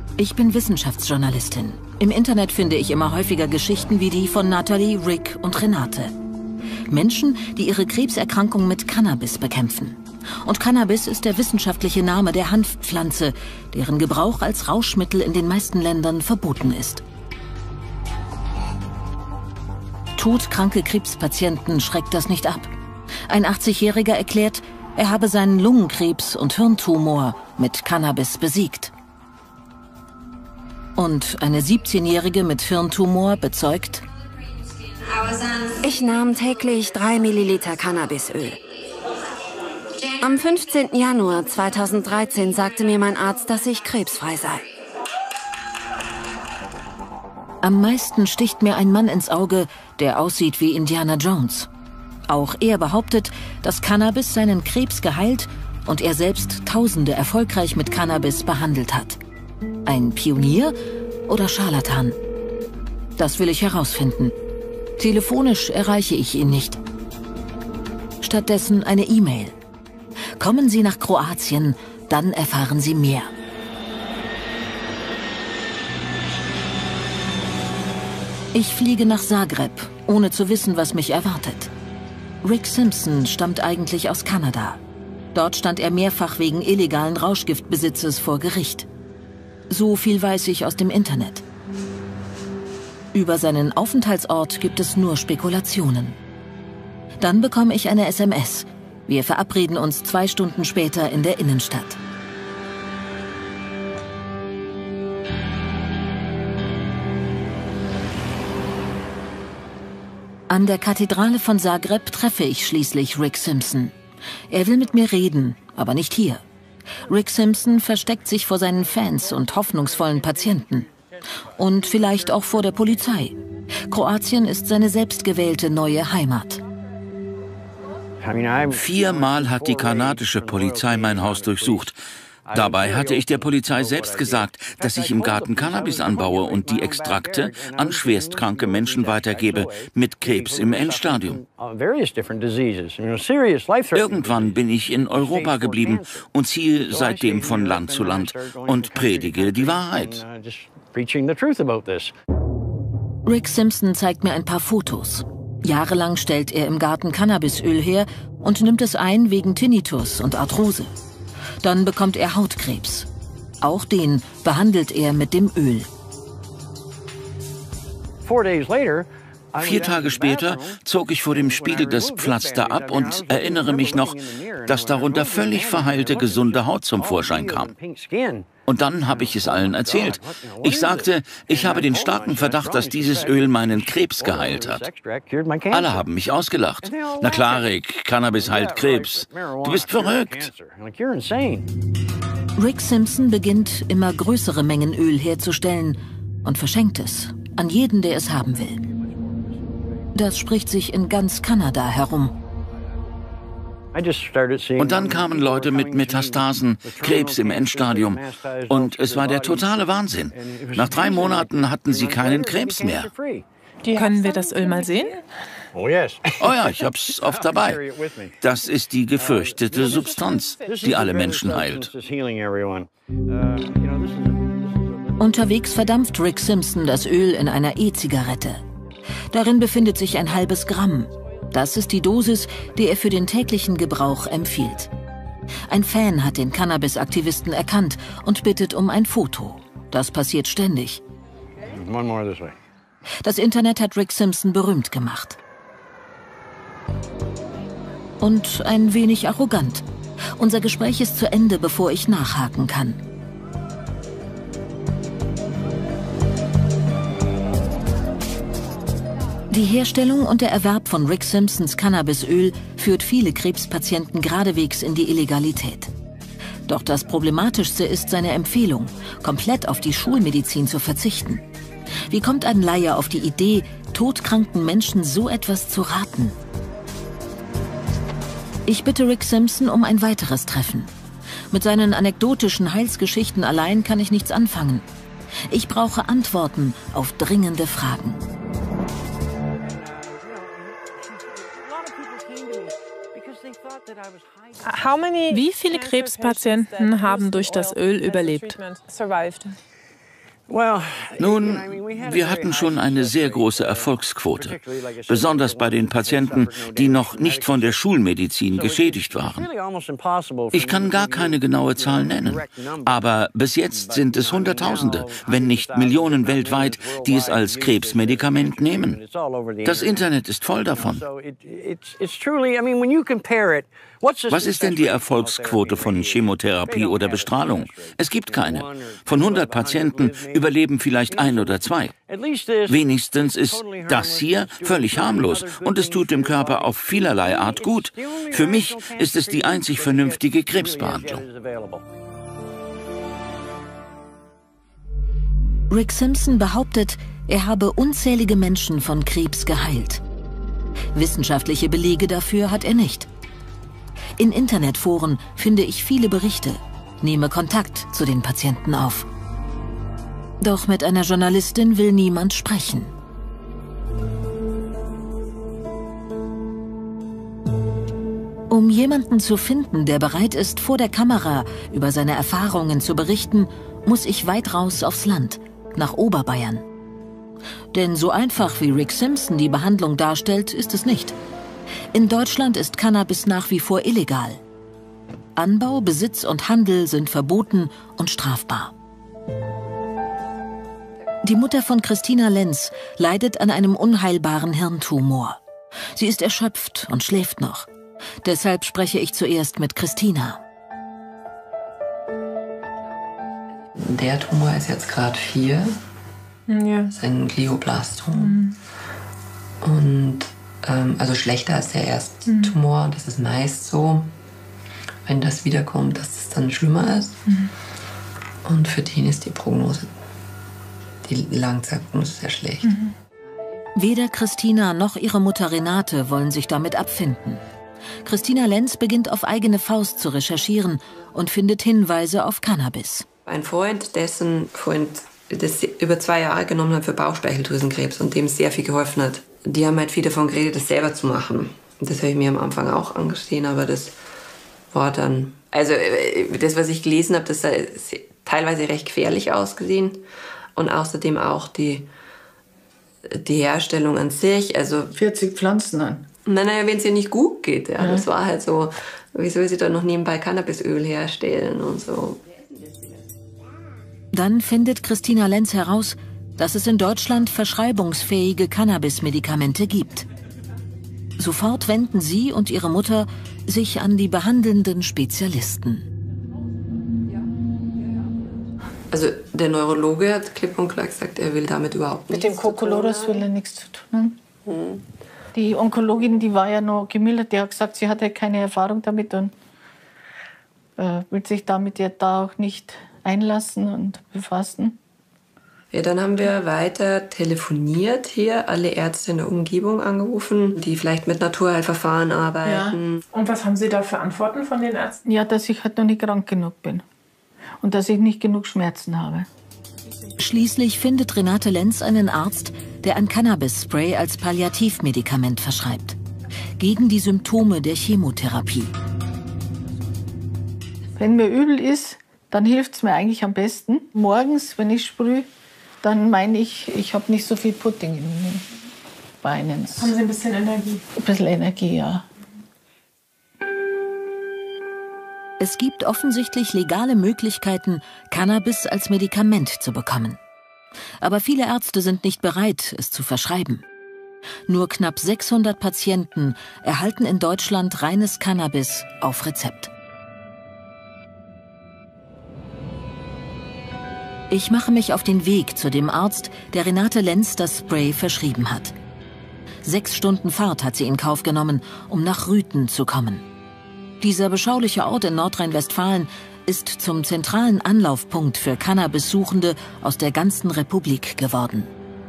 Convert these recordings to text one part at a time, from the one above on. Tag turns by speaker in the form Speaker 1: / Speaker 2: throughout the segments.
Speaker 1: Ich bin Wissenschaftsjournalistin. Im Internet finde ich immer häufiger Geschichten wie die von Natalie, Rick und Renate. Menschen, die ihre Krebserkrankung mit Cannabis bekämpfen. Und Cannabis ist der wissenschaftliche Name der Hanfpflanze, deren Gebrauch als Rauschmittel in den meisten Ländern verboten ist. Todkranke Krebspatienten schreckt das nicht ab. Ein 80-Jähriger erklärt, er habe seinen Lungenkrebs und Hirntumor mit Cannabis besiegt. Und eine 17-Jährige mit Hirntumor bezeugt:
Speaker 2: Ich nahm täglich 3 Milliliter Cannabisöl. Am 15. Januar 2013 sagte mir mein Arzt, dass ich krebsfrei sei.
Speaker 1: Am meisten sticht mir ein Mann ins Auge, der aussieht wie Indiana Jones. Auch er behauptet, dass Cannabis seinen Krebs geheilt und er selbst Tausende erfolgreich mit Cannabis behandelt hat. Ein Pionier oder Scharlatan? Das will ich herausfinden. Telefonisch erreiche ich ihn nicht. Stattdessen eine E-Mail. Kommen Sie nach Kroatien, dann erfahren Sie mehr. Ich fliege nach Zagreb, ohne zu wissen, was mich erwartet. Rick Simpson stammt eigentlich aus Kanada. Dort stand er mehrfach wegen illegalen Rauschgiftbesitzes vor Gericht. So viel weiß ich aus dem Internet. Über seinen Aufenthaltsort gibt es nur Spekulationen. Dann bekomme ich eine SMS. Wir verabreden uns 2 Stunden später in der Innenstadt. An der Kathedrale von Zagreb treffe ich schließlich Rick Simpson. Er will mit mir reden, aber nicht hier. Rick Simpson versteckt sich vor seinen Fans und hoffnungsvollen Patienten. Und vielleicht auch vor der Polizei. Kroatien ist seine selbstgewählte neue Heimat.
Speaker 3: 4-mal hat die kanadische Polizei mein Haus durchsucht. Dabei hatte ich der Polizei selbst gesagt, dass ich im Garten Cannabis anbaue und die Extrakte an schwerstkranke Menschen weitergebe mit Krebs im Endstadium. Irgendwann bin ich in Europa geblieben und ziehe seitdem von Land zu Land und predige die Wahrheit.
Speaker 1: Rick Simpson zeigt mir ein paar Fotos. Jahrelang stellt er im Garten Cannabisöl her und nimmt es ein wegen Tinnitus und Arthrose. Dann bekommt er Hautkrebs. Auch den behandelt er mit dem Öl.
Speaker 3: 4 Tage später zog ich vor dem Spiegel das Pflaster ab und erinnere mich noch, dass darunter völlig verheilte, gesunde Haut zum Vorschein kam. Und dann habe ich es allen erzählt. Ich sagte, ich habe den starken Verdacht, dass dieses Öl meinen Krebs geheilt hat. Alle haben mich ausgelacht. Na klar, Rick, Cannabis heilt Krebs. Du bist verrückt.
Speaker 1: Rick Simpson beginnt, immer größere Mengen Öl herzustellen und verschenkt es an jeden, der es haben will. Das spricht sich in ganz Kanada herum.
Speaker 3: Und dann kamen Leute mit Metastasen, Krebs im Endstadium. Und es war der totale Wahnsinn. Nach 3 Monaten hatten sie keinen Krebs mehr.
Speaker 4: Können wir das Öl mal sehen?
Speaker 3: Oh ja, ich hab's oft dabei. Das ist die gefürchtete Substanz, die alle Menschen heilt.
Speaker 1: Unterwegs verdampft Rick Simpson das Öl in einer E-Zigarette. Darin befindet sich ein halbes Gramm. Das ist die Dosis, die er für den täglichen Gebrauch empfiehlt. Ein Fan hat den Cannabis-Aktivisten erkannt und bittet um ein Foto. Das passiert ständig. Das Internet hat Rick Simpson berühmt gemacht. Und ein wenig arrogant. Unser Gespräch ist zu Ende, bevor ich nachhaken kann. Die Herstellung und der Erwerb von Rick Simpsons Cannabisöl führt viele Krebspatienten geradewegs in die Illegalität. Doch das Problematischste ist seine Empfehlung, komplett auf die Schulmedizin zu verzichten. Wie kommt ein Laie auf die Idee, todkranken Menschen so etwas zu raten? Ich bitte Rick Simpson um ein weiteres Treffen. Mit seinen anekdotischen Heilsgeschichten allein kann ich nichts anfangen. Ich brauche Antworten auf dringende Fragen.
Speaker 4: Wie viele Krebspatienten haben durch das Öl überlebt?
Speaker 3: Nun, wir hatten schon eine sehr große Erfolgsquote, besonders bei den Patienten, die noch nicht von der Schulmedizin geschädigt waren. Ich kann gar keine genaue Zahl nennen, aber bis jetzt sind es Hunderttausende, wenn nicht Millionen weltweit, die es als Krebsmedikament nehmen. Das Internet ist voll davon. Was ist denn die Erfolgsquote von Chemotherapie oder Bestrahlung? Es gibt keine. Von 100 Patienten überleben vielleicht 1 oder 2. Wenigstens ist das hier völlig harmlos und es tut dem Körper auf vielerlei Art gut. Für mich ist es die einzig vernünftige Krebsbehandlung.
Speaker 1: Rick Simpson behauptet, er habe unzählige Menschen von Krebs geheilt. Wissenschaftliche Belege dafür hat er nicht. In Internetforen finde ich viele Berichte, nehme Kontakt zu den Patienten auf. Doch mit einer Journalistin will niemand sprechen. Um jemanden zu finden, der bereit ist, vor der Kamera über seine Erfahrungen zu berichten, muss ich weit raus aufs Land, nach Oberbayern. Denn so einfach wie Rick Simpson die Behandlung darstellt, ist es nicht. In Deutschland ist Cannabis nach wie vor illegal. Anbau, Besitz und Handel sind verboten und strafbar. Die Mutter von Christina Lenz leidet an einem unheilbaren Hirntumor. Sie ist erschöpft und schläft noch. Deshalb spreche ich zuerst mit Christina.
Speaker 5: Der Tumor ist jetzt Grad 4. Ja. Das ist ein Glioblastom. Und also schlechter als der erste Tumor. Das ist meist so, wenn das wiederkommt, dass es dann schlimmer ist. Und für den ist die Prognose, die Langzeitprognose, sehr schlecht.
Speaker 1: Weder Christina noch ihre Mutter Renate wollen sich damit abfinden. Christina Lenz beginnt auf eigene Faust zu recherchieren und findet Hinweise auf Cannabis.
Speaker 5: Ein Freund, dessen Freund das über 2 Jahre genommen hat für Bauchspeicheldrüsenkrebs und dem sehr viel geholfen hat. Die haben halt viel davon geredet, das selber zu machen. Das habe ich mir am Anfang auch angesehen, aber das war dann... Also das, was ich gelesen habe, das sah teilweise recht gefährlich ausgesehen. Und außerdem auch die Herstellung an sich. Also
Speaker 6: 40 Pflanzen an.
Speaker 5: Naja, wenn es ihr nicht gut geht. Ja. Das war halt so, wie soll sie da noch nebenbei Cannabisöl herstellen und so.
Speaker 1: Dann findet Christina Lenz heraus, dass es in Deutschland verschreibungsfähige Cannabis-Medikamente gibt. Sofort wenden sie und ihre Mutter sich an die behandelnden Spezialisten.
Speaker 5: Also der Neurologe hat klipp und klar gesagt, er will damit überhaupt nichts
Speaker 6: zu tun. Mit dem Kokolores will er nichts zu tun haben. Die Onkologin, die war ja noch gemildert, die hat gesagt, sie hatte keine Erfahrung damit und will sich damit ja da auch nicht einlassen und befassen.
Speaker 5: Ja, dann haben wir weiter telefoniert hier, alle Ärzte in der Umgebung angerufen, die vielleicht mit Naturheilverfahren arbeiten.
Speaker 4: Ja. Und was haben Sie da für Antworten von den Ärzten?
Speaker 6: Ja, dass ich halt noch nicht krank genug bin und dass ich nicht genug Schmerzen habe.
Speaker 1: Schließlich findet Renate Lenz einen Arzt, der ein Cannabis-Spray als Palliativmedikament verschreibt. Gegen die Symptome der Chemotherapie.
Speaker 6: Wenn mir übel ist, dann hilft es mir eigentlich am besten. Morgens, wenn ich sprühe, dann meine ich habe nicht so viel Pudding in den Beinen.
Speaker 4: Haben Sie ein bisschen Energie?
Speaker 6: Ein bisschen Energie, ja.
Speaker 1: Es gibt offensichtlich legale Möglichkeiten, Cannabis als Medikament zu bekommen. Aber viele Ärzte sind nicht bereit, es zu verschreiben. Nur knapp 600 Patienten erhalten in Deutschland reines Cannabis auf Rezept. Ich mache mich auf den Weg zu dem Arzt, der Renate Lenz das Spray verschrieben hat. 6 Stunden Fahrt hat sie in Kauf genommen, um nach Rüthen zu kommen. Dieser beschauliche Ort in Nordrhein-Westfalen ist zum zentralen Anlaufpunkt für Cannabis-Suchende aus der ganzen Republik geworden.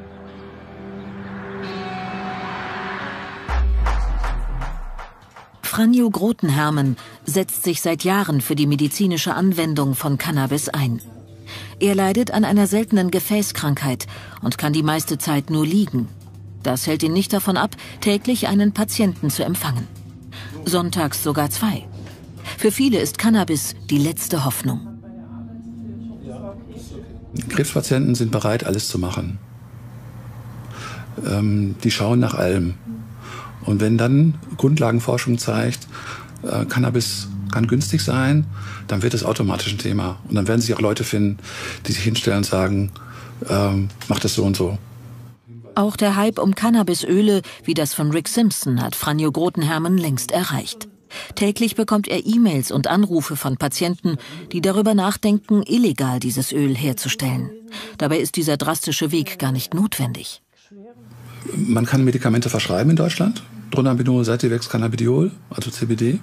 Speaker 1: Franjo Grotenhermen setzt sich seit Jahren für die medizinische Anwendung von Cannabis ein. Er leidet an einer seltenen Gefäßkrankheit und kann die meiste Zeit nur liegen. Das hält ihn nicht davon ab, täglich einen Patienten zu empfangen. Sonntags sogar 2. Für viele ist Cannabis die letzte Hoffnung.
Speaker 7: Krebspatienten sind bereit, alles zu machen. Die schauen nach allem. Und wenn dann Grundlagenforschung zeigt, Cannabis kann günstig sein, dann wird es automatisch ein Thema. Und dann werden sich auch Leute finden, die sich hinstellen und sagen, mach das so und so.
Speaker 1: Auch der Hype um Cannabisöle, wie das von Rick Simpson, hat Franjo Grotenhermen längst erreicht. Täglich bekommt er E-Mails und Anrufe von Patienten, die darüber nachdenken, illegal dieses Öl herzustellen. Dabei ist dieser drastische Weg gar nicht notwendig.
Speaker 7: Man kann Medikamente verschreiben in Deutschland. Dronabinol, Sativex, Cannabidiol, also CBD.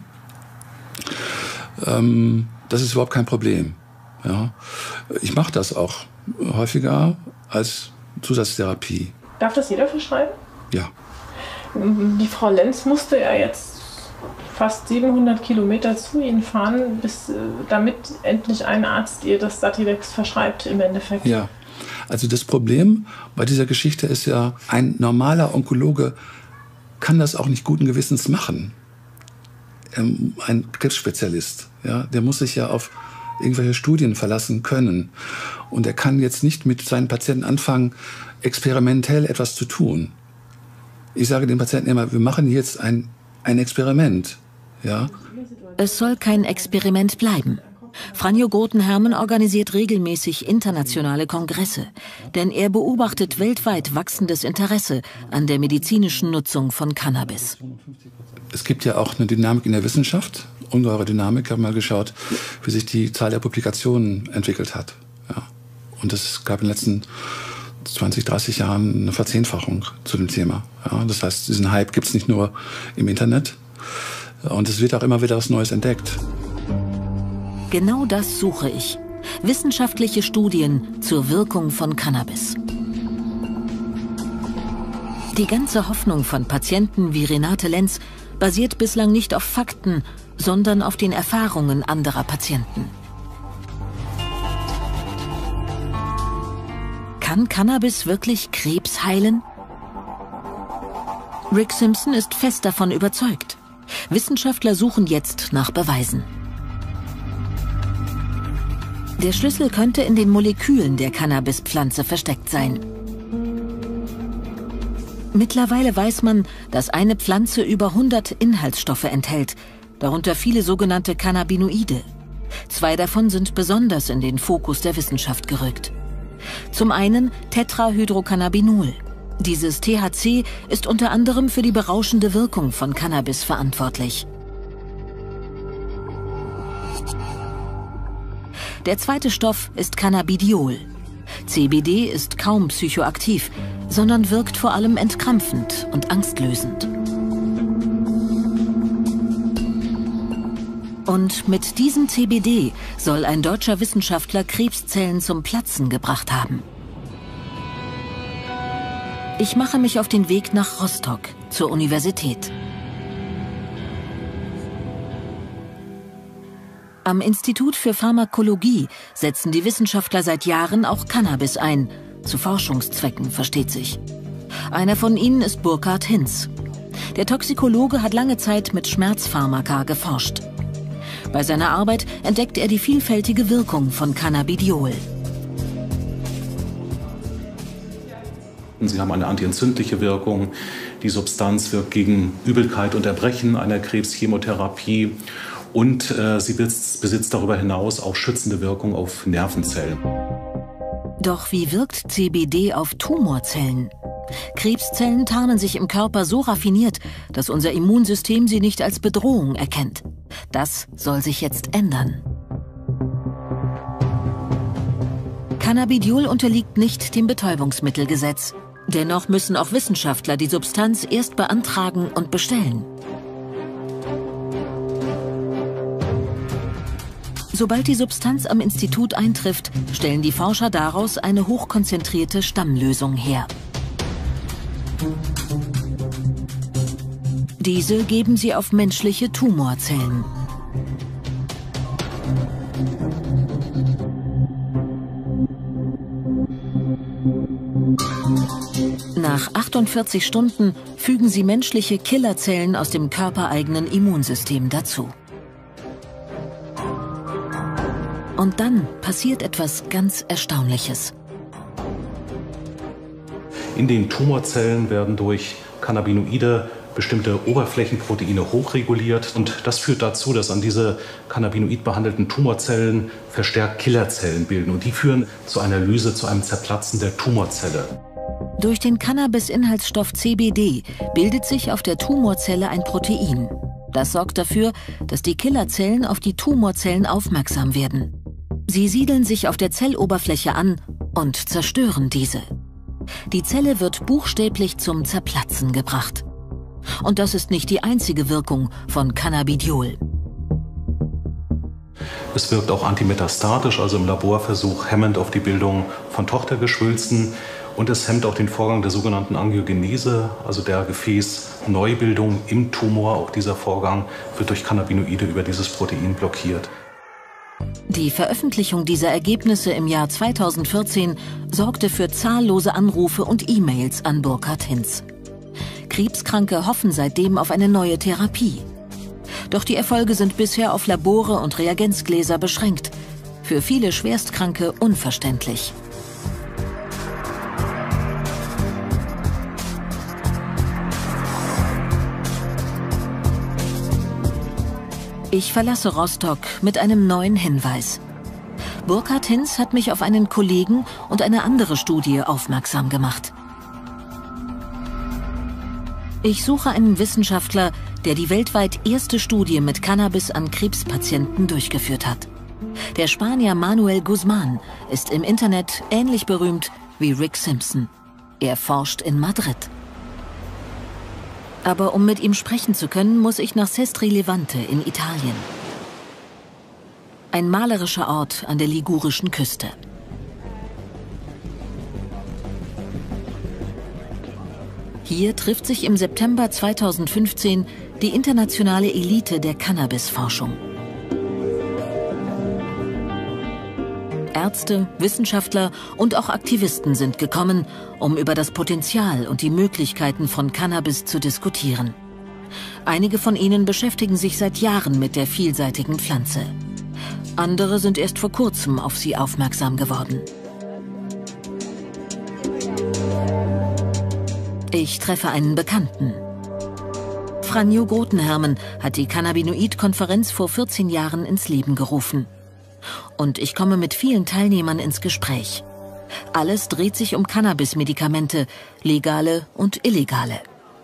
Speaker 7: Das ist überhaupt kein Problem. Ja. Ich mache das auch häufiger als Zusatztherapie.
Speaker 4: Darf das jeder verschreiben?
Speaker 7: Ja.
Speaker 4: Die Frau Lenz musste ja jetzt fast 700 Kilometer zu Ihnen fahren, damit endlich ein Arzt ihr das Sativex verschreibt im Endeffekt.
Speaker 7: Ja, also das Problem bei dieser Geschichte ist ja, ein normaler Onkologe kann das auch nicht guten Gewissens machen. Ein Krebsspezialist, ja, der muss sich ja auf irgendwelche Studien verlassen können. Und er kann jetzt nicht mit seinen Patienten anfangen, experimentell etwas zu tun. Ich sage den Patienten immer, wir machen jetzt ein Experiment. Ja?
Speaker 1: Es soll kein Experiment bleiben. Franjo Grotenhermen organisiert regelmäßig internationale Kongresse, denn er beobachtet weltweit wachsendes Interesse an der medizinischen Nutzung von Cannabis.
Speaker 7: Es gibt ja auch eine Dynamik in der Wissenschaft, ungeheure Dynamik. Ich habe mal geschaut, wie sich die Zahl der Publikationen entwickelt hat. Ja. Und es gab in den letzten 20, 30 Jahren eine Verzehnfachung zu dem Thema. Ja. Das heißt, diesen Hype gibt es nicht nur im Internet. Und es wird auch immer wieder was Neues entdeckt.
Speaker 1: Genau das suche ich. Wissenschaftliche Studien zur Wirkung von Cannabis. Die ganze Hoffnung von Patienten wie Renate Lenz basiert bislang nicht auf Fakten, sondern auf den Erfahrungen anderer Patienten. Kann Cannabis wirklich Krebs heilen? Rick Simpson ist fest davon überzeugt. Wissenschaftler suchen jetzt nach Beweisen. Der Schlüssel könnte in den Molekülen der Cannabispflanze versteckt sein. Mittlerweile weiß man, dass eine Pflanze über 100 Inhaltsstoffe enthält, darunter viele sogenannte Cannabinoide. 2 davon sind besonders in den Fokus der Wissenschaft gerückt. Zum einen Tetrahydrocannabinol. Dieses THC ist unter anderem für die berauschende Wirkung von Cannabis verantwortlich. Der zweite Stoff ist Cannabidiol. CBD ist kaum psychoaktiv, sondern wirkt vor allem entkrampfend und angstlösend. Und mit diesem CBD soll ein deutscher Wissenschaftler Krebszellen zum Platzen gebracht haben. Ich mache mich auf den Weg nach Rostock, zur Universität. Am Institut für Pharmakologie setzen die Wissenschaftler seit Jahren auch Cannabis ein. Zu Forschungszwecken, versteht sich. Einer von ihnen ist Burkhard Hinz. Der Toxikologe hat lange Zeit mit Schmerzpharmaka geforscht. Bei seiner Arbeit entdeckt er die vielfältige Wirkung von Cannabidiol.
Speaker 8: Sie haben eine antientzündliche Wirkung. Die Substanz wirkt gegen Übelkeit und Erbrechen einer Krebschemotherapie. Und sie besitzt darüber hinaus auch schützende Wirkung auf Nervenzellen.
Speaker 1: Doch wie wirkt CBD auf Tumorzellen? Krebszellen tarnen sich im Körper so raffiniert, dass unser Immunsystem sie nicht als Bedrohung erkennt. Das soll sich jetzt ändern. Cannabidiol unterliegt nicht dem Betäubungsmittelgesetz. Dennoch müssen auch Wissenschaftler die Substanz erst beantragen und bestellen. Sobald die Substanz am Institut eintrifft, stellen die Forscher daraus eine hochkonzentrierte Stammlösung her. Diese geben sie auf menschliche Tumorzellen. Nach 48 Stunden fügen sie menschliche Killerzellen aus dem körpereigenen Immunsystem dazu. Und dann passiert etwas ganz Erstaunliches.
Speaker 8: In den Tumorzellen werden durch Cannabinoide bestimmte Oberflächenproteine hochreguliert. Und das führt dazu, dass an diese Cannabinoid behandelten Tumorzellen verstärkt Killerzellen bilden. Und die führen zu einer Lyse, zu einem Zerplatzen der Tumorzelle.
Speaker 1: Durch den Cannabis-Inhaltsstoff CBD bildet sich auf der Tumorzelle ein Protein. Das sorgt dafür, dass die Killerzellen auf die Tumorzellen aufmerksam werden. Sie siedeln sich auf der Zelloberfläche an und zerstören diese. Die Zelle wird buchstäblich zum Zerplatzen gebracht. Und das ist nicht die einzige Wirkung von Cannabidiol.
Speaker 8: Es wirkt auch antimetastatisch, also im Laborversuch hemmend auf die Bildung von Tochtergeschwülsten. Und es hemmt auch den Vorgang der sogenannten Angiogenese, also der Gefäßneubildung im Tumor. Auch dieser Vorgang wird durch Cannabinoide über dieses Protein blockiert.
Speaker 1: Die Veröffentlichung dieser Ergebnisse im Jahr 2014 sorgte für zahllose Anrufe und E-Mails an Burkhard Hinz. Krebskranke hoffen seitdem auf eine neue Therapie. Doch die Erfolge sind bisher auf Labore und Reagenzgläser beschränkt. Für viele Schwerstkranke unverständlich. Ich verlasse Rostock mit einem neuen Hinweis. Burkhard Hinz hat mich auf einen Kollegen und eine andere Studie aufmerksam gemacht. Ich suche einen Wissenschaftler, der die weltweit erste Studie mit Cannabis an Krebspatienten durchgeführt hat. Der Spanier Manuel Guzmán ist im Internet ähnlich berühmt wie Rick Simpson. Er forscht in Madrid. Aber um mit ihm sprechen zu können, muss ich nach Sestri Levante in Italien. Ein malerischer Ort an der ligurischen Küste. Hier trifft sich im September 2015 die internationale Elite der Cannabisforschung. Ärzte, Wissenschaftler und auch Aktivisten sind gekommen, um über das Potenzial und die Möglichkeiten von Cannabis zu diskutieren. Einige von ihnen beschäftigen sich seit Jahren mit der vielseitigen Pflanze. Andere sind erst vor kurzem auf sie aufmerksam geworden. Ich treffe einen Bekannten. Franjo Grotenhermen hat die Cannabinoid-Konferenz vor 14 Jahren ins Leben gerufen. Und ich komme mit vielen Teilnehmern ins Gespräch. Alles dreht sich um Cannabis-Medikamente, legale und illegale.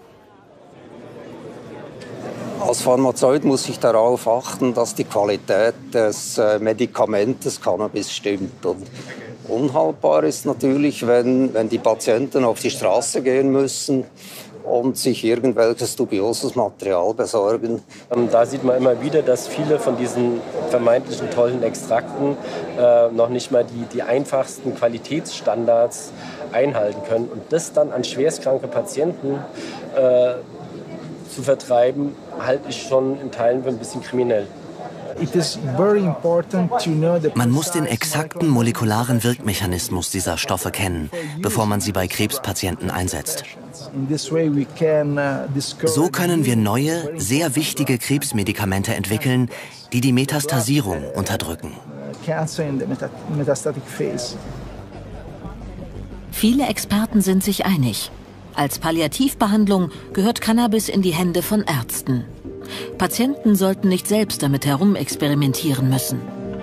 Speaker 9: Als Pharmazeut muss ich darauf achten, dass die Qualität des Medikamentes Cannabis stimmt. Und unhaltbar ist natürlich, wenn die Patienten auf die Straße gehen müssen und sich irgendwelches dubioses Material besorgen.
Speaker 10: Da sieht man immer wieder, dass viele von diesen vermeintlichen tollen Extrakten noch nicht mal die einfachsten Qualitätsstandards einhalten können. Und das dann an schwerstkranke Patienten zu vertreiben, halte ich schon in Teilen für ein bisschen kriminell.
Speaker 11: Man muss den exakten molekularen Wirkmechanismus dieser Stoffe kennen, bevor man sie bei Krebspatienten einsetzt. So können wir neue, sehr wichtige Krebsmedikamente entwickeln, die die Metastasierung unterdrücken.
Speaker 1: Viele Experten sind sich einig. Als Palliativbehandlung gehört Cannabis in die Hände von Ärzten. Patienten sollten nicht selbst damit herumexperimentieren müssen.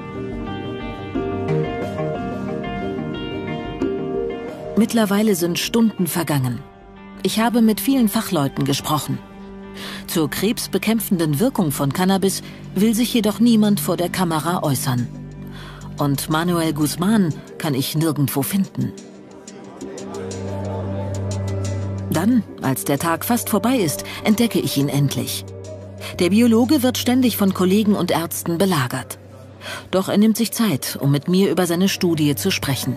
Speaker 1: Mittlerweile sind Stunden vergangen. Ich habe mit vielen Fachleuten gesprochen. Zur krebsbekämpfenden Wirkung von Cannabis will sich jedoch niemand vor der Kamera äußern. Und Manuel Guzmán kann ich nirgendwo finden. Dann, als der Tag fast vorbei ist, entdecke ich ihn endlich. Der Biologe wird ständig von Kollegen und Ärzten belagert. Doch er nimmt sich Zeit, um mit mir über seine Studie zu sprechen.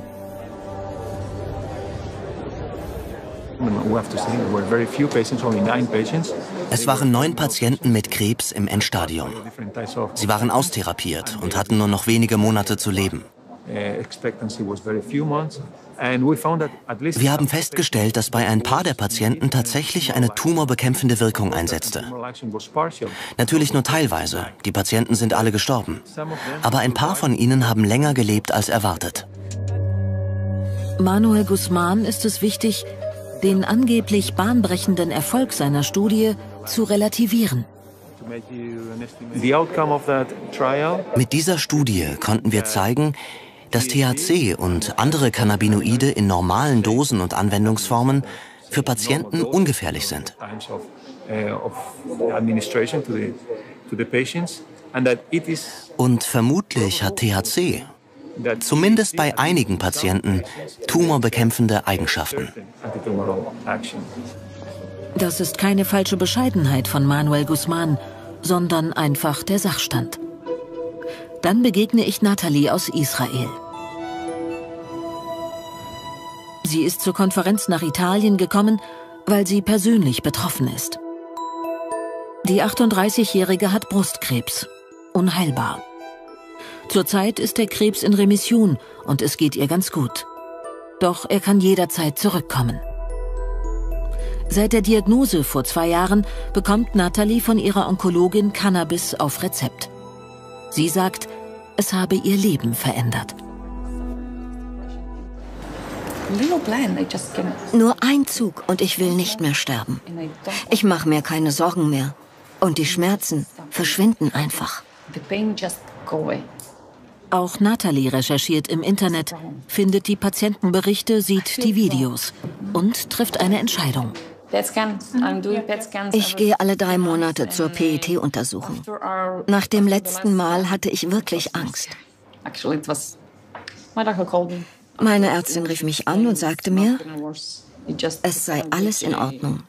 Speaker 11: Es waren 9 Patienten mit Krebs im Endstadium. Sie waren austherapiert und hatten nur noch wenige Monate zu leben. Wir haben festgestellt, dass bei ein paar der Patienten tatsächlich eine tumorbekämpfende Wirkung einsetzte. Natürlich nur teilweise, die Patienten sind alle gestorben. Aber ein paar von ihnen haben länger gelebt als erwartet.
Speaker 1: Manuel Guzmán ist es wichtig, den angeblich bahnbrechenden Erfolg seiner Studie zu relativieren.
Speaker 11: Mit dieser Studie konnten wir zeigen, dass THC und andere Cannabinoide in normalen Dosen und Anwendungsformen für Patienten ungefährlich sind. Und vermutlich hat THC, zumindest bei einigen Patienten, tumorbekämpfende Eigenschaften.
Speaker 1: Das ist keine falsche Bescheidenheit von Manuel Guzmán, sondern einfach der Sachstand. Dann begegne ich Nathalie aus Israel. Sie ist zur Konferenz nach Italien gekommen, weil sie persönlich betroffen ist. Die 38-Jährige hat Brustkrebs, unheilbar. Zurzeit ist der Krebs in Remission und es geht ihr ganz gut. Doch er kann jederzeit zurückkommen. Seit der Diagnose vor 2 Jahren bekommt Nathalie von ihrer Onkologin Cannabis auf Rezept. Sie sagt, es habe ihr Leben verändert.
Speaker 12: Nur ein Zug und ich will nicht mehr sterben. Ich mache mir keine Sorgen mehr. Und die Schmerzen verschwinden einfach.
Speaker 1: Auch Nathalie recherchiert im Internet, findet die Patientenberichte, sieht die Videos und trifft eine Entscheidung.
Speaker 12: Ich gehe alle 3 Monate zur PET-Untersuchung. Nach dem letzten Mal hatte ich wirklich Angst. Meine Ärztin rief mich an und sagte mir, es sei alles in Ordnung.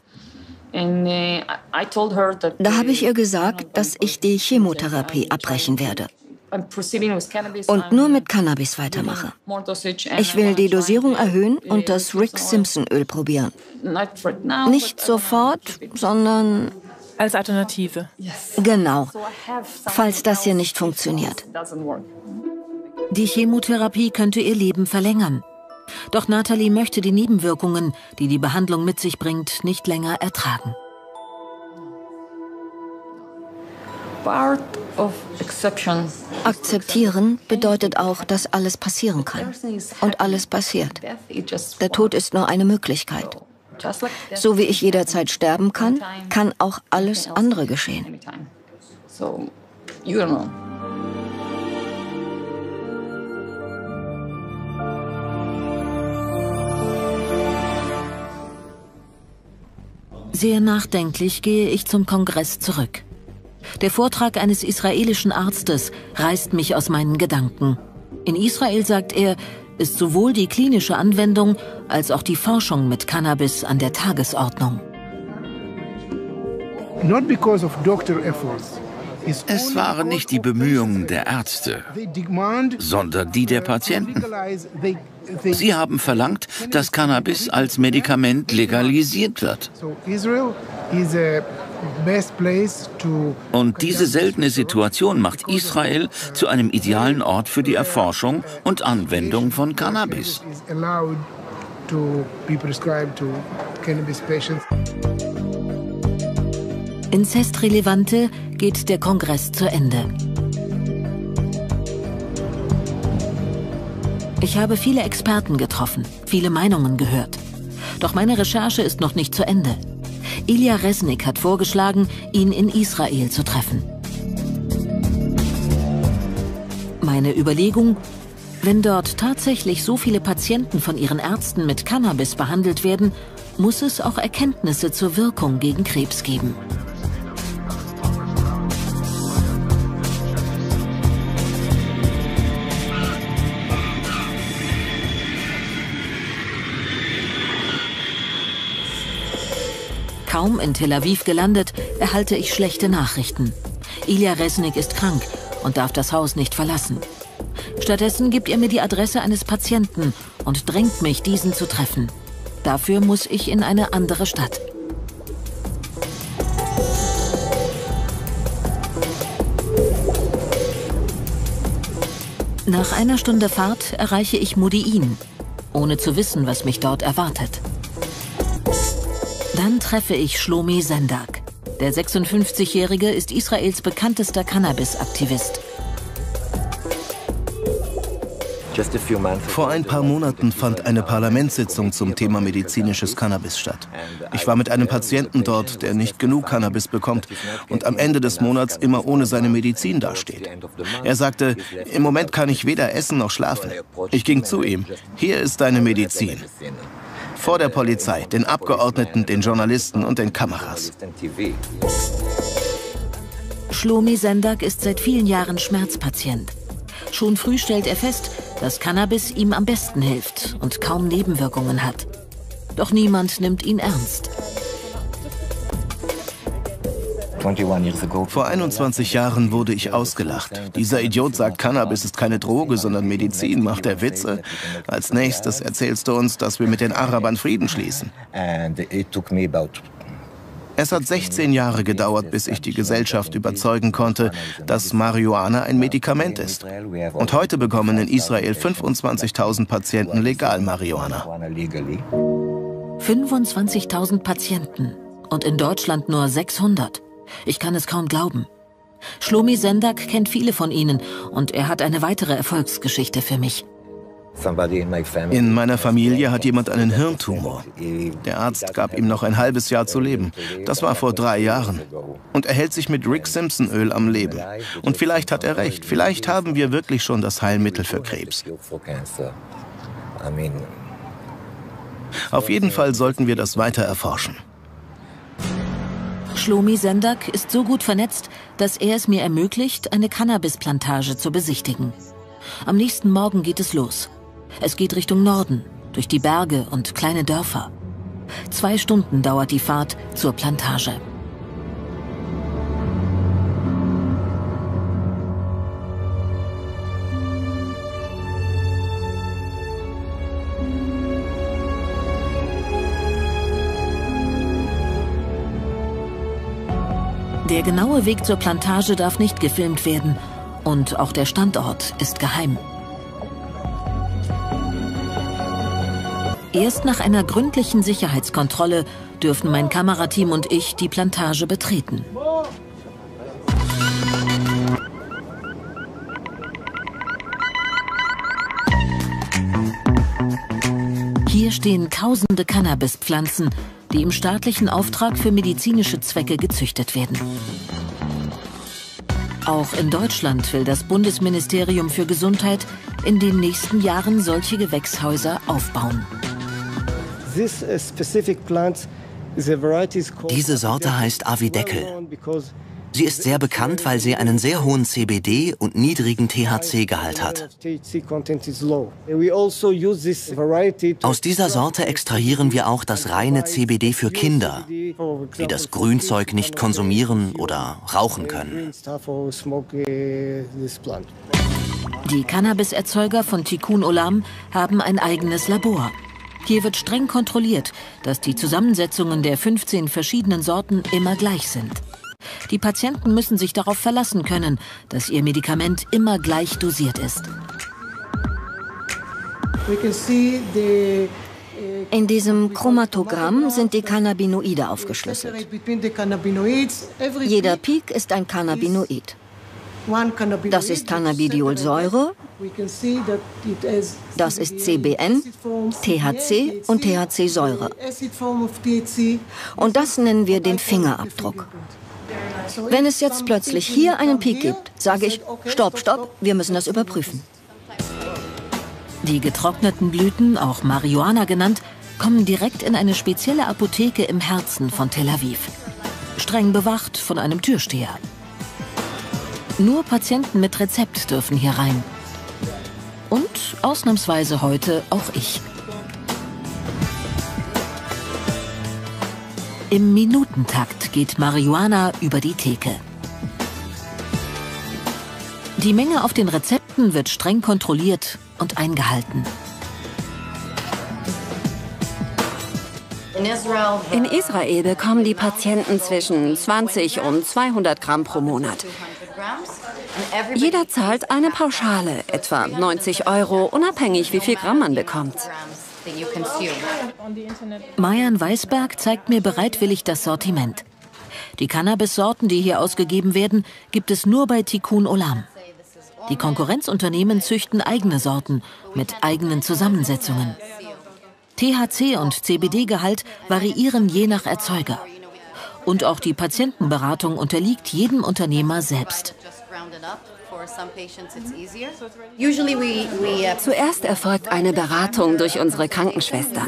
Speaker 12: Da habe ich ihr gesagt, dass ich die Chemotherapie abbrechen werde und nur mit Cannabis weitermache. Ich will die Dosierung erhöhen und das Rick Simpson Öl probieren. Nicht sofort, sondern
Speaker 4: als Alternative.
Speaker 12: Genau, falls das hier nicht funktioniert.
Speaker 1: Die Chemotherapie könnte ihr Leben verlängern. Doch Nathalie möchte die Nebenwirkungen, die die Behandlung mit sich bringt, nicht länger ertragen.
Speaker 12: Akzeptieren bedeutet auch, dass alles passieren kann. Und alles passiert. Der Tod ist nur eine Möglichkeit. So wie ich jederzeit sterben kann, kann auch alles andere geschehen.
Speaker 1: Sehr nachdenklich gehe ich zum Kongress zurück. Der Vortrag eines israelischen Arztes reißt mich aus meinen Gedanken. In Israel, sagt er, ist sowohl die klinische Anwendung als auch die Forschung mit Cannabis an der Tagesordnung.
Speaker 3: Es waren nicht die Bemühungen der Ärzte, sondern die der Patienten. Sie haben verlangt, dass Cannabis als Medikament legalisiert wird. Und diese seltene Situation macht Israel zu einem idealen Ort für die Erforschung und Anwendung von Cannabis.
Speaker 1: Inzestrelevante geht der Kongress zu Ende. Ich habe viele Experten getroffen, viele Meinungen gehört. Doch meine Recherche ist noch nicht zu Ende. Ilya Resnick hat vorgeschlagen, ihn in Israel zu treffen. Meine Überlegung: Wenn dort tatsächlich so viele Patienten von ihren Ärzten mit Cannabis behandelt werden, muss es auch Erkenntnisse zur Wirkung gegen Krebs geben. Kaum in Tel Aviv gelandet, erhalte ich schlechte Nachrichten. Ilya Resnick ist krank und darf das Haus nicht verlassen. Stattdessen gibt er mir die Adresse eines Patienten und drängt mich, diesen zu treffen. Dafür muss ich in eine andere Stadt. Nach einer Stunde Fahrt erreiche ich Modi'in, ohne zu wissen, was mich dort erwartet. Dann treffe ich Shlomi Sendak. Der 56-Jährige ist Israels bekanntester Cannabis-Aktivist.
Speaker 13: Vor ein paar Monaten fand eine Parlamentssitzung zum Thema medizinisches Cannabis statt. Ich war mit einem Patienten dort, der nicht genug Cannabis bekommt und am Ende des Monats immer ohne seine Medizin dasteht. Er sagte, im Moment kann ich weder essen noch schlafen. Ich ging zu ihm, hier ist deine Medizin. Vor der Polizei, den Abgeordneten, den Journalisten und den Kameras.
Speaker 1: Shlomi Sendak ist seit vielen Jahren Schmerzpatient. Schon früh stellt er fest, dass Cannabis ihm am besten hilft und kaum Nebenwirkungen hat. Doch niemand nimmt ihn ernst.
Speaker 13: Vor 21 Jahren wurde ich ausgelacht. Dieser Idiot sagt, Cannabis ist keine Droge, sondern Medizin. Macht er Witze? Als nächstes erzählst du uns, dass wir mit den Arabern Frieden schließen. Es hat 16 Jahre gedauert, bis ich die Gesellschaft überzeugen konnte, dass Marihuana ein Medikament ist. Und heute bekommen in Israel 25.000 Patienten legal Marihuana.
Speaker 1: 25.000 Patienten und in Deutschland nur 600. Ich kann es kaum glauben. Shlomi Sendak kennt viele von ihnen und er hat eine weitere Erfolgsgeschichte für mich.
Speaker 13: In meiner Familie hat jemand einen Hirntumor. Der Arzt gab ihm noch ein halbes Jahr zu leben. Das war vor 3 Jahren. Und er hält sich mit Rick Simpson Öl am Leben. Und vielleicht hat er recht. Vielleicht haben wir wirklich schon das Heilmittel für Krebs. Auf jeden Fall sollten wir das weiter erforschen.
Speaker 1: Shlomi Sendak ist so gut vernetzt, dass er es mir ermöglicht, eine Cannabisplantage zu besichtigen. Am nächsten Morgen geht es los. Es geht Richtung Norden, durch die Berge und kleine Dörfer. 2 Stunden dauert die Fahrt zur Plantage. Der genaue Weg zur Plantage darf nicht gefilmt werden und auch der Standort ist geheim. Erst nach einer gründlichen Sicherheitskontrolle dürfen mein Kamerateam und ich die Plantage betreten. Hier stehen tausende Cannabispflanzen, die im staatlichen Auftrag für medizinische Zwecke gezüchtet werden. Auch in Deutschland will das Bundesministerium für Gesundheit in den nächsten Jahren solche Gewächshäuser aufbauen.
Speaker 11: Diese Sorte heißt Avideckel. Sie ist sehr bekannt, weil sie einen sehr hohen CBD- und niedrigen THC-Gehalt hat. Aus dieser Sorte extrahieren wir auch das reine CBD für Kinder, die das Grünzeug nicht konsumieren oder rauchen können.
Speaker 1: Die Cannabis-Erzeuger von Tikkun Olam haben ein eigenes Labor. Hier wird streng kontrolliert, dass die Zusammensetzungen der 15 verschiedenen Sorten immer gleich sind. Die Patienten müssen sich darauf verlassen können, dass ihr Medikament immer gleich dosiert ist.
Speaker 12: In diesem Chromatogramm sind die Cannabinoide aufgeschlüsselt. Jeder Peak ist ein Cannabinoid. Das ist Cannabidiolsäure, das ist CBN, THC und THC-Säure. Und das nennen wir den Fingerabdruck. Wenn es jetzt plötzlich hier einen Peak gibt, sage ich, stopp, stopp, wir müssen das überprüfen.
Speaker 1: Die getrockneten Blüten, auch Marihuana genannt, kommen direkt in eine spezielle Apotheke im Herzen von Tel Aviv. Streng bewacht von einem Türsteher. Nur Patienten mit Rezept dürfen hier rein. Und ausnahmsweise heute auch ich. Im Minutentakt geht Marihuana über die Theke. Die Menge auf den Rezepten wird streng kontrolliert und eingehalten.
Speaker 2: In Israel bekommen die Patienten zwischen 20 und 200 Gramm pro Monat. Jeder zahlt eine Pauschale, etwa 90 €, unabhängig wie viel Gramm man bekommt.
Speaker 1: Mayan Weisberg zeigt mir bereitwillig das Sortiment. Die Cannabis-Sorten, die hier ausgegeben werden, gibt es nur bei Tikkun Olam. Die Konkurrenzunternehmen züchten eigene Sorten mit eigenen Zusammensetzungen. THC- und CBD-Gehalt variieren je nach Erzeuger. Und auch die Patientenberatung unterliegt jedem Unternehmer selbst.
Speaker 2: Zuerst erfolgt eine Beratung durch unsere Krankenschwestern.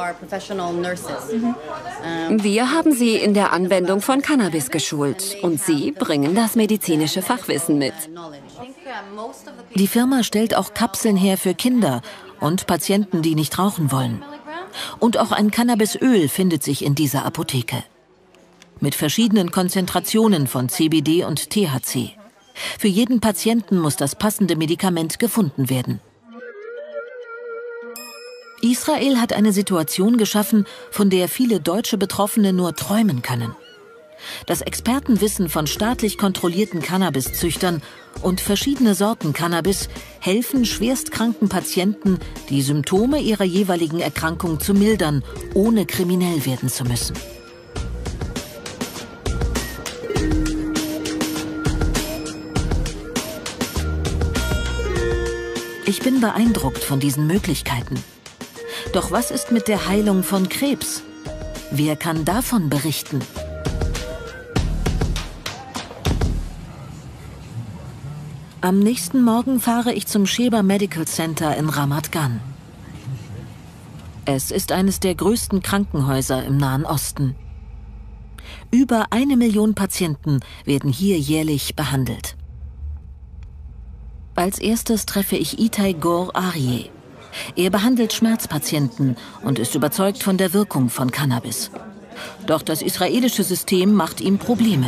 Speaker 2: Wir haben sie in der Anwendung von Cannabis geschult und sie bringen das medizinische Fachwissen mit.
Speaker 1: Die Firma stellt auch Kapseln her für Kinder und Patienten, die nicht rauchen wollen. Und auch ein Cannabisöl findet sich in dieser Apotheke. Mit verschiedenen Konzentrationen von CBD und THC. Für jeden Patienten muss das passende Medikament gefunden werden. Israel hat eine Situation geschaffen, von der viele deutsche Betroffene nur träumen können. Das Expertenwissen von staatlich kontrollierten Cannabiszüchtern und verschiedene Sorten Cannabis helfen schwerstkranken Patienten, die Symptome ihrer jeweiligen Erkrankung zu mildern, ohne kriminell werden zu müssen. Ich bin beeindruckt von diesen Möglichkeiten. Doch was ist mit der Heilung von Krebs? Wer kann davon berichten? Am nächsten Morgen fahre ich zum Sheba Medical Center in Ramat Gan. Es ist eines der größten Krankenhäuser im Nahen Osten. Über 1 Million Patienten werden hier jährlich behandelt. Als erstes treffe ich Itai Gor Aryeh. Er behandelt Schmerzpatienten und ist überzeugt von der Wirkung von Cannabis. Doch das israelische System macht ihm Probleme.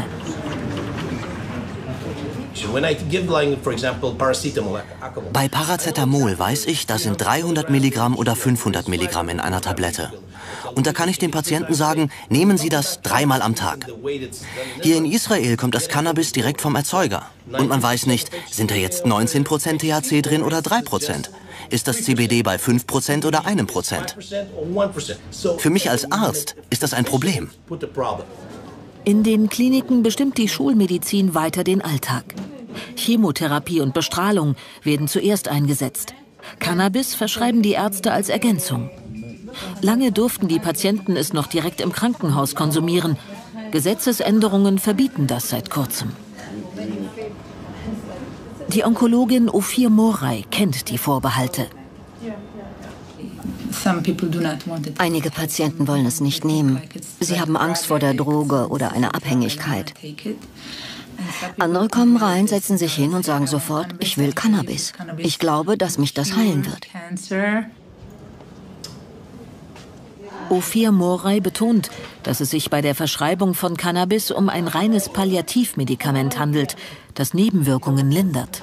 Speaker 11: Bei Paracetamol weiß ich, da sind 300 Milligramm oder 500 Milligramm in einer Tablette. Und da kann ich dem Patienten sagen, nehmen Sie das 3-mal am Tag. Hier in Israel kommt das Cannabis direkt vom Erzeuger. Und man weiß nicht, sind da jetzt 19% THC drin oder 3%? Ist das CBD bei 5% oder 1%? Für mich als Arzt ist das ein Problem.
Speaker 1: In den Kliniken bestimmt die Schulmedizin weiter den Alltag. Chemotherapie und Bestrahlung werden zuerst eingesetzt. Cannabis verschreiben die Ärzte als Ergänzung. Lange durften die Patienten es noch direkt im Krankenhaus konsumieren. Gesetzesänderungen verbieten das seit kurzem. Die Onkologin Ophir Moray kennt die Vorbehalte.
Speaker 12: Einige Patienten wollen es nicht nehmen. Sie haben Angst vor der Droge oder einer Abhängigkeit. Andere kommen rein, setzen sich hin und sagen sofort, ich will Cannabis. Ich glaube, dass mich das heilen wird.
Speaker 1: Ophir Moray betont, dass es sich bei der Verschreibung von Cannabis um ein reines Palliativmedikament handelt, das Nebenwirkungen lindert.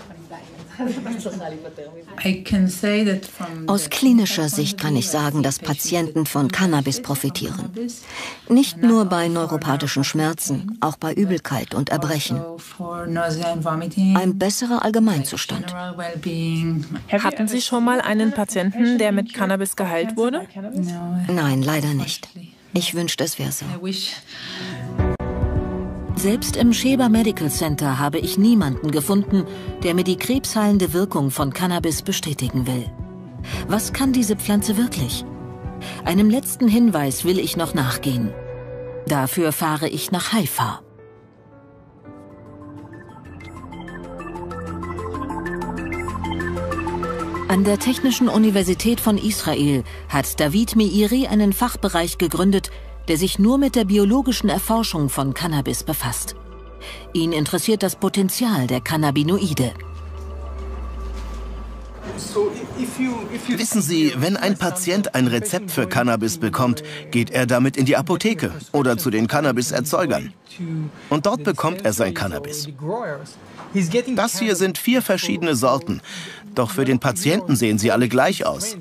Speaker 12: Aus klinischer Sicht kann ich sagen, dass Patienten von Cannabis profitieren. Nicht nur bei neuropathischen Schmerzen, auch bei Übelkeit und Erbrechen. Ein besserer Allgemeinzustand.
Speaker 4: Hatten Sie schon mal einen Patienten, der mit Cannabis geheilt wurde?
Speaker 12: Nein, leider nicht. Ich wünschte, es wäre so.
Speaker 1: Selbst im Sheba Medical Center habe ich niemanden gefunden, der mir die krebsheilende Wirkung von Cannabis bestätigen will. Was kann diese Pflanze wirklich? Einem letzten Hinweis will ich noch nachgehen. Dafür fahre ich nach Haifa. An der Technischen Universität von Israel hat David Meiri einen Fachbereich gegründet, der sich nur mit der biologischen Erforschung von Cannabis befasst. Ihn interessiert das Potenzial der Cannabinoide.
Speaker 13: Wissen Sie, wenn ein Patient ein Rezept für Cannabis bekommt, geht er damit in die Apotheke oder zu den Cannabis-Erzeugern. Und dort bekommt er sein Cannabis. Das hier sind 4 verschiedene Sorten. Doch für den Patienten sehen sie alle gleich aus.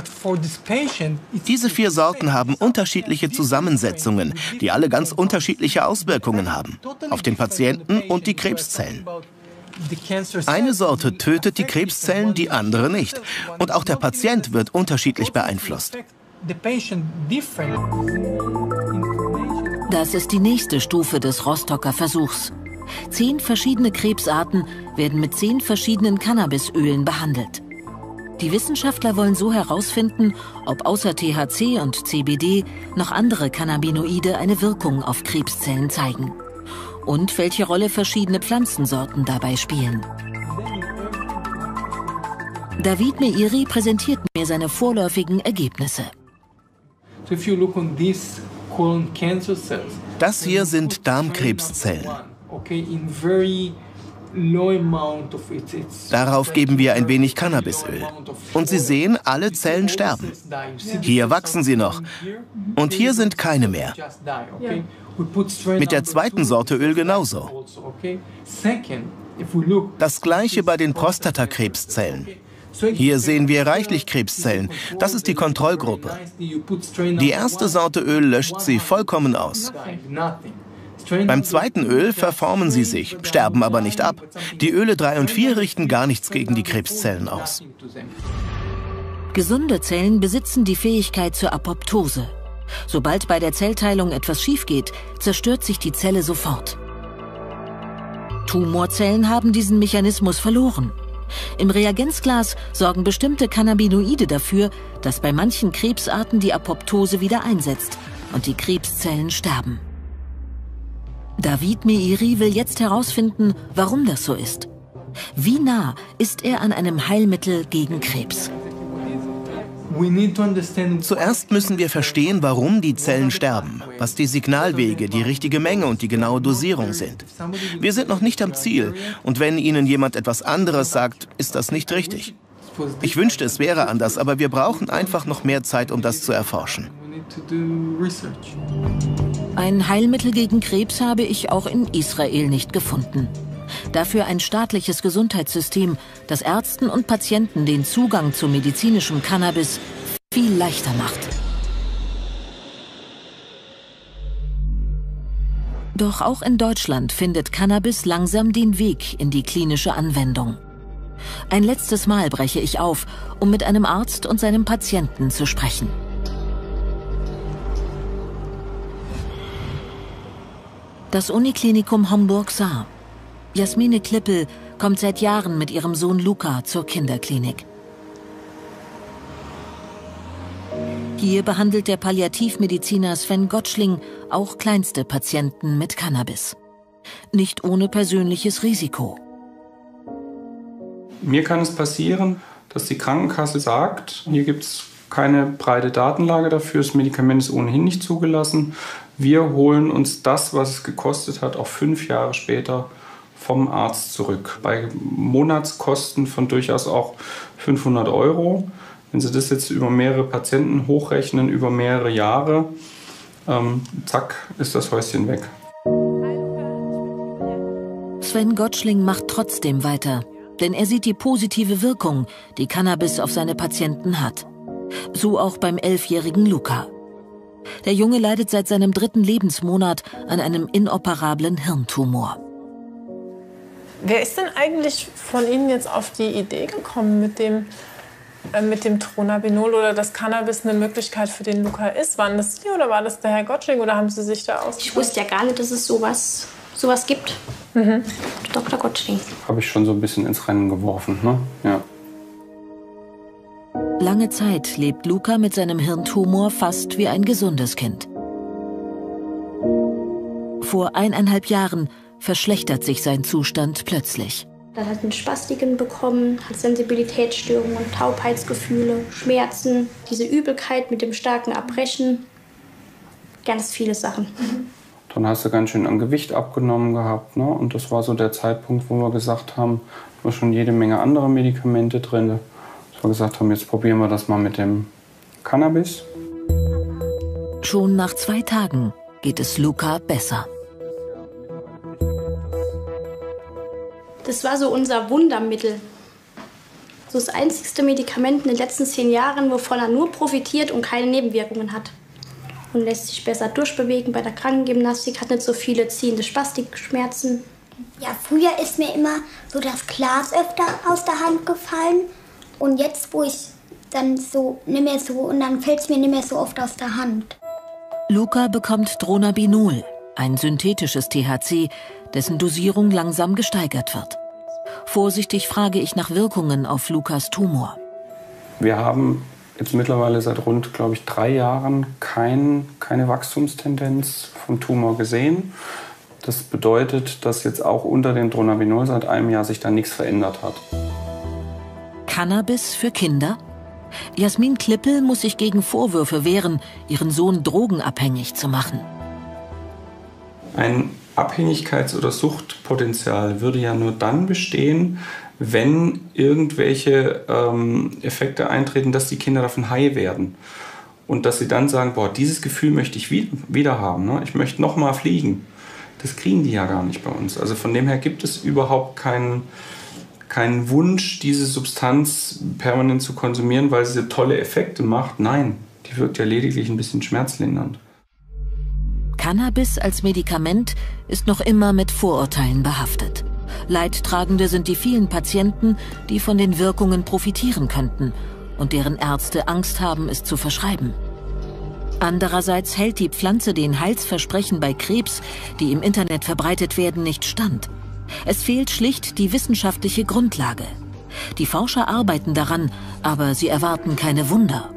Speaker 13: Diese 4 Sorten haben unterschiedliche Zusammensetzungen, die alle ganz unterschiedliche Auswirkungen haben. Auf den Patienten und die Krebszellen. Eine Sorte tötet die Krebszellen, die andere nicht. Und auch der Patient wird unterschiedlich beeinflusst.
Speaker 1: Das ist die nächste Stufe des Rostocker Versuchs. 10 verschiedene Krebsarten werden mit 10 verschiedenen Cannabisölen behandelt. Die Wissenschaftler wollen so herausfinden, ob außer THC und CBD noch andere Cannabinoide eine Wirkung auf Krebszellen zeigen. Und welche Rolle verschiedene Pflanzensorten dabei spielen. David Meiri präsentiert mir seine vorläufigen Ergebnisse.
Speaker 13: Das hier sind Darmkrebszellen. Darauf geben wir ein wenig Cannabisöl. Und Sie sehen, alle Zellen sterben. Hier wachsen sie noch. Und hier sind keine mehr. Mit der zweiten Sorte Öl genauso. Das gleiche bei den Prostatakrebszellen. Hier sehen wir reichlich Krebszellen. Das ist die Kontrollgruppe. Die erste Sorte Öl löscht sie vollkommen aus. Beim zweiten Öl verformen sie sich, sterben aber nicht ab. Die Öle 3 und 4 richten gar nichts gegen die Krebszellen aus.
Speaker 1: Gesunde Zellen besitzen die Fähigkeit zur Apoptose. Sobald bei der Zellteilung etwas schief geht, zerstört sich die Zelle sofort. Tumorzellen haben diesen Mechanismus verloren. Im Reagenzglas sorgen bestimmte Cannabinoide dafür, dass bei manchen Krebsarten die Apoptose wieder einsetzt und die Krebszellen sterben. David Meiri will jetzt herausfinden, warum das so ist. Wie nah ist er an einem Heilmittel gegen Krebs?
Speaker 13: Zuerst müssen wir verstehen, warum die Zellen sterben, was die Signalwege, die richtige Menge und die genaue Dosierung sind. Wir sind noch nicht am Ziel und wenn Ihnen jemand etwas anderes sagt, ist das nicht richtig. Ich wünschte, es wäre anders, aber wir brauchen einfach noch mehr Zeit, um das zu erforschen.
Speaker 1: Ein Heilmittel gegen Krebs habe ich auch in Israel nicht gefunden. Dafür ein staatliches Gesundheitssystem, das Ärzten und Patienten den Zugang zu medizinischem Cannabis viel leichter macht. Doch auch in Deutschland findet Cannabis langsam den Weg in die klinische Anwendung. Ein letztes Mal breche ich auf, um mit einem Arzt und seinem Patienten zu sprechen. Das Uniklinikum Homburg-Saar. Jasmine Klippel kommt seit Jahren mit ihrem Sohn Luca zur Kinderklinik. Hier behandelt der Palliativmediziner Sven Gottschling auch kleinste Patienten mit Cannabis. Nicht ohne persönliches Risiko.
Speaker 14: Mir kann es passieren, dass die Krankenkasse sagt, hier gibt es keine breite Datenlage dafür, das Medikament ist ohnehin nicht zugelassen. Wir holen uns das, was es gekostet hat, auch 5 Jahre später vom Arzt zurück. Bei Monatskosten von durchaus auch 500 €. Wenn Sie das jetzt über mehrere Patienten hochrechnen, über mehrere Jahre, zack, ist das Häuschen weg.
Speaker 1: Sven Gottschling macht trotzdem weiter, denn er sieht die positive Wirkung, die Cannabis auf seine Patienten hat. So auch beim 11-jährigen Luca. Der Junge leidet seit seinem 3. Lebensmonat an einem inoperablen Hirntumor.
Speaker 4: Wer ist denn eigentlich von Ihnen jetzt auf die Idee gekommen, mit dem Tronabinol oder dass Cannabis eine Möglichkeit für den Luca ist? Waren das Sie oder war das der Herr Gottschling oder haben Sie sich da ausgetauscht?
Speaker 15: Ich wusste ja gar nicht, dass es sowas gibt. Dr. Gottschling.
Speaker 14: Habe ich schon so ein bisschen ins Rennen geworfen, ne? Ja.
Speaker 1: Lange Zeit lebt Luca mit seinem Hirntumor fast wie ein gesundes Kind. Vor 1,5 Jahren verschlechtert sich sein Zustand plötzlich.
Speaker 15: Dann hat er Spastiken bekommen, hat Sensibilitätsstörungen, Taubheitsgefühle, Schmerzen, diese Übelkeit mit dem starken Erbrechen, ganz viele Sachen.
Speaker 14: Dann hast du ganz schön an Gewicht abgenommen gehabt, ne? Und das war so der Zeitpunkt, wo wir gesagt haben, da war schon jede Menge andere Medikamente drin. Dass wir gesagt haben, jetzt probieren wir das mal mit dem Cannabis.
Speaker 1: Schon nach 2 Tagen geht es Luca besser.
Speaker 15: Das war so unser Wundermittel. So das einzigste Medikament in den letzten 10 Jahren, wovon er nur profitiert und keine Nebenwirkungen hat. Und lässt sich besser durchbewegen bei der Krankengymnastik, hat nicht so viele ziehende Spastikschmerzen
Speaker 16: Ja, früher ist mir immer so das Glas öfter aus der Hand gefallen. Und jetzt, wo ich dann so nicht mehr so, und dann fällt es mir nicht mehr so oft aus der Hand.
Speaker 1: Luca bekommt Dronabinol, ein synthetisches THC, dessen Dosierung langsam gesteigert wird. Vorsichtig frage ich nach Wirkungen auf Lukas Tumor.
Speaker 14: Wir haben jetzt mittlerweile seit rund, glaube ich, 3 Jahren keine Wachstumstendenz vom Tumor gesehen. Das bedeutet, dass jetzt auch unter dem Dronabinol seit einem Jahr sich da nichts verändert hat.
Speaker 1: Cannabis für Kinder? Jasmin Klippel muss sich gegen Vorwürfe wehren, ihren Sohn drogenabhängig zu machen.
Speaker 14: Ein Abhängigkeits- oder Suchtpotenzial würde ja nur dann bestehen, wenn irgendwelche Effekte eintreten, dass die Kinder davon high werden. Und dass sie dann sagen, boah, dieses Gefühl möchte ich wieder haben. Ne? Ich möchte noch mal fliegen. Das kriegen die ja gar nicht bei uns. Also von dem her gibt es überhaupt keinen Wunsch, diese Substanz permanent zu konsumieren, weil sie tolle Effekte macht. Nein, die wirkt ja lediglich ein bisschen schmerzlindernd.
Speaker 1: Cannabis als Medikament ist noch immer mit Vorurteilen behaftet. Leidtragende sind die vielen Patienten, die von den Wirkungen profitieren könnten und deren Ärzte Angst haben, es zu verschreiben. Andererseits hält die Pflanze den Heilsversprechen bei Krebs, die im Internet verbreitet werden, nicht stand. Es fehlt schlicht die wissenschaftliche Grundlage. Die Forscher arbeiten daran, aber sie erwarten keine Wunder.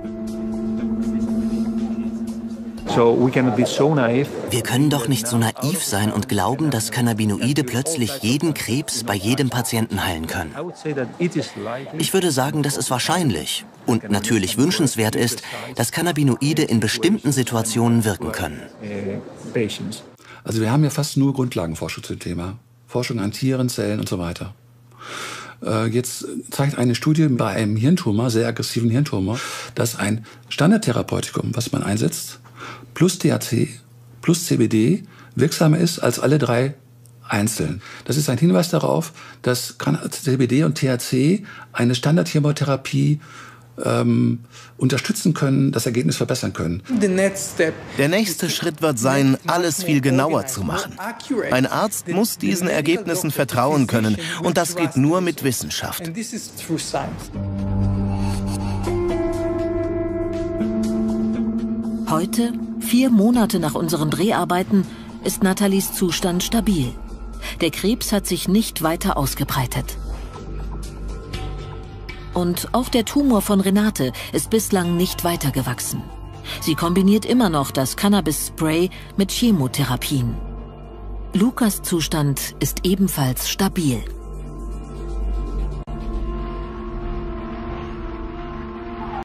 Speaker 11: Wir können doch nicht so naiv sein und glauben, dass Cannabinoide plötzlich jeden Krebs bei jedem Patienten heilen können. Ich würde sagen, dass es wahrscheinlich und natürlich wünschenswert ist, dass Cannabinoide in bestimmten Situationen wirken können.
Speaker 7: Also wir haben ja fast nur Grundlagenforschung zum Thema. Forschung an Tieren, Zellen und so weiter. Jetzt zeigt eine Studie bei einem Hirntumor, sehr aggressiven Hirntumor, dass ein Standardtherapeutikum, was man einsetzt, plus THC, plus CBD wirksamer ist als alle 3 einzeln. Das ist ein Hinweis darauf, dass CBD und THC eine Standardchemotherapie unterstützen können, das Ergebnis verbessern können.
Speaker 13: Der nächste Schritt wird sein, alles viel genauer zu machen. Ein Arzt muss diesen Ergebnissen vertrauen können und das geht nur mit Wissenschaft.
Speaker 1: Heute, 4 Monate nach unseren Dreharbeiten, ist Nathalies Zustand stabil. Der Krebs hat sich nicht weiter ausgebreitet. Und auch der Tumor von Renate ist bislang nicht weiter gewachsen. Sie kombiniert immer noch das Cannabis-Spray mit Chemotherapien. Lukas Zustand ist ebenfalls stabil.